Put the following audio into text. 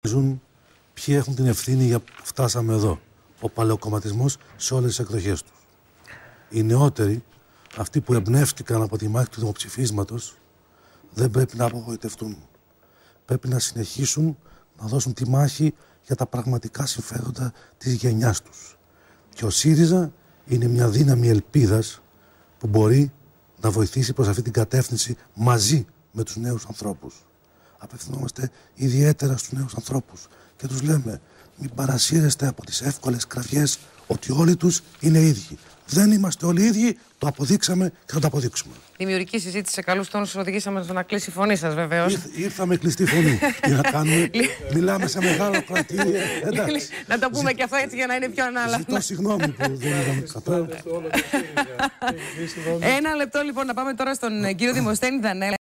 Ποιοι έχουν την ευθύνη για που φτάσαμε εδώ. Ο παλαιοκομματισμός σε όλες τις εκδοχές του. Οι νεότεροι, αυτοί που εμπνεύστηκαν από τη μάχη του δημοψηφίσματος, δεν πρέπει να απογοητευτούν. Πρέπει να συνεχίσουν να δώσουν τη μάχη για τα πραγματικά συμφέροντα της γενιάς τους. Και ο ΣΥΡΙΖΑ είναι μια δύναμη ελπίδας που μπορεί να βοηθήσει προς αυτή την κατεύθυνση μαζί με τους νέους ανθρώπους. Απευθυνόμαστε ιδιαίτερα στους νέους ανθρώπους και τους λέμε: μην παρασύρεστε από τις εύκολες κραυγές ότι όλοι τους είναι ίδιοι. Δεν είμαστε όλοι ίδιοι, το αποδείξαμε και θα το αποδείξουμε. Δημιουργική συζήτηση σε καλούς τόνους, οδηγήσαμε στο να κλείσει η φωνή σας, βεβαίως. Ήρθαμε κλειστή φωνή. Τι να κάνουμε, μιλάμε σε μεγάλο κρατήριο. Να το πούμε και αυτό έτσι για να είναι πιο ανάλαφρο. Ζητώ συγγνώμη που δεν είδαμε καθόλου. Ένα λεπτό λοιπόν, να πάμε τώρα στον κύριο Δημοσθένη Δανέλα.